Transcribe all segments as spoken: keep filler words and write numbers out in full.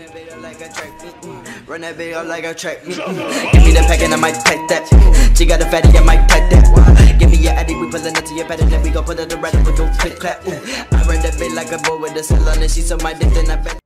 that video like a track meet. Run that video like a track meet. Give me the pack and I might pack that. She got a fatty, I might pack that. Give me your addy, we pullin' it to your better. Then we gon' put it around with those click clap. I run that bit like a boy with a cell on it. She so my dick, then I bet.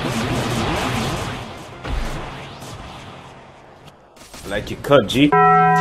Like you cut, G.